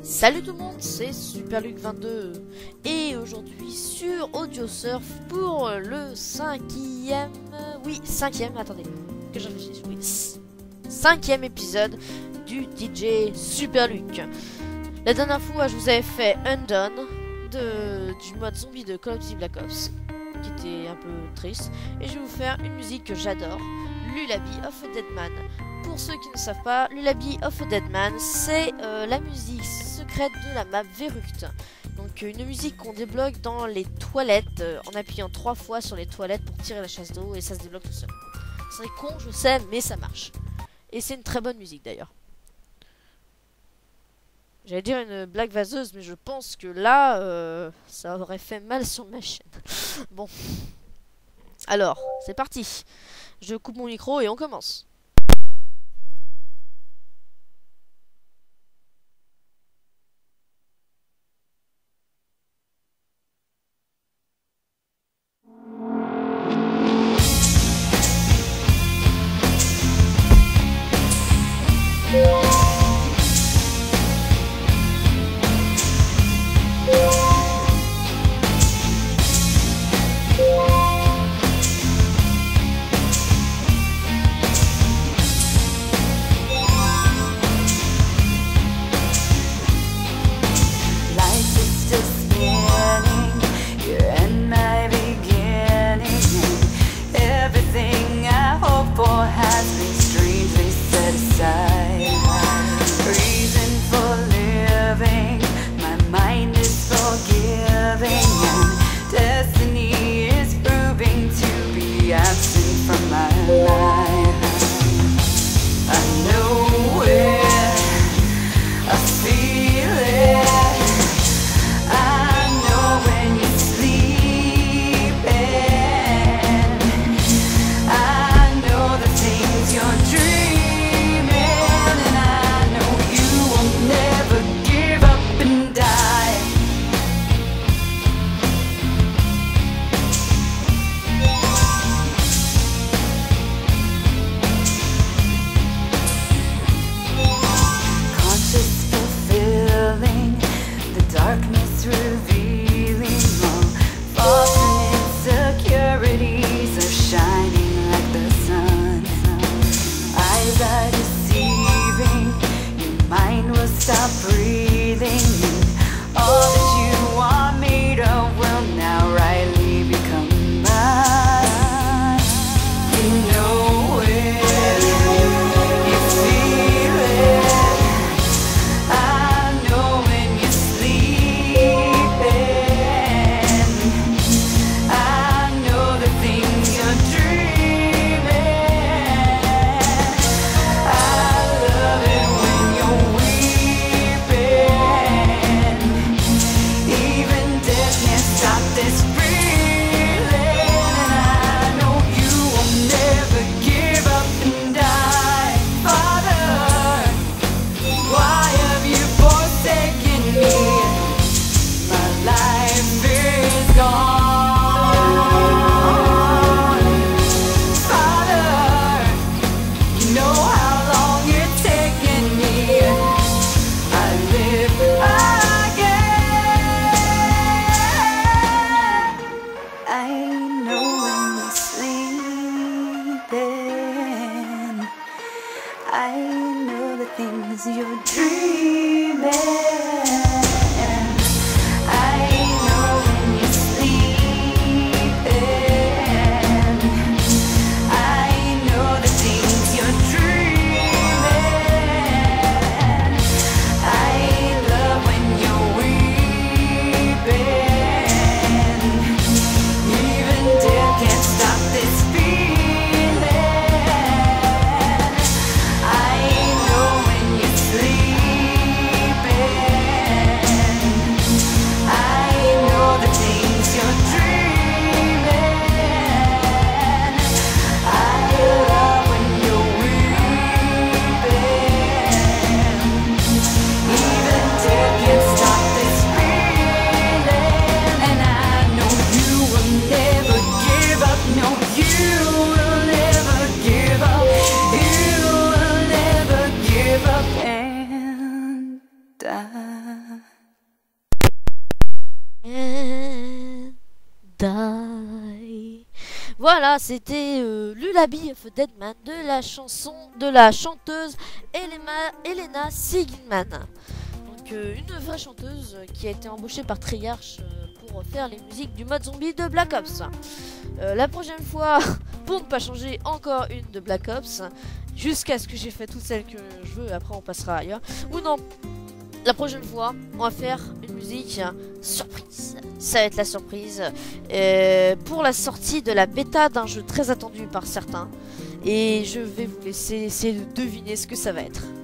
Salut tout le monde, c'est SuperLuc22 et aujourd'hui sur AudioSurf pour le cinquième... Oui, cinquième, attendez, que je réfléchisse, oui, cinquième épisode du DJ SuperLuc. La dernière fois, je vous avais fait Undone du mode zombie de Call of Duty Black Ops, qui était un peu triste, et je vais vous faire une musique que j'adore, Lullaby of a Dead Man. Pour ceux qui ne savent pas, Lullaby of a Dead Man, c'est la musique secrète de la map Verruct. Donc une musique qu'on débloque dans les toilettes en appuyant 3 fois sur les toilettes pour tirer la chasse d'eau et ça se débloque tout seul. C'est con, je sais, mais ça marche. Et c'est une très bonne musique d'ailleurs. J'allais dire une blague vaseuse, mais je pense que là, ça aurait fait mal sur ma chaîne. Bon. Alors, c'est parti. Je coupe mon micro et on commence. Stop breathing. All that you want me to will now rightly become mine. You know it, you feel it. I know when you're sleeping. I know the things you're dreaming. I love it when you're weak. I know the things you're dreaming. I know when you're sleeping. I know the things you're dreaming. I love when you're weeping. Even death can't stop this feeling. Die. and die. Voilà, c'était Lullaby of a Dead Man de la chanson de la chanteuse Elena Sigman. Donc une vraie chanteuse qui a été embauchée par Treyarch pour faire les musiques du mode zombie de Black Ops. La prochaine fois, pour ne pas changer, encore une de Black Ops, jusqu'à ce que j'ai fait toutes celles que je veux, après on passera ailleurs. Ou non, la prochaine fois, on va faire une musique surprise. Ça va être la surprise pour la sortie de la bêta d'un jeu très attendu par certains. Et je vais vous laisser essayer de deviner ce que ça va être.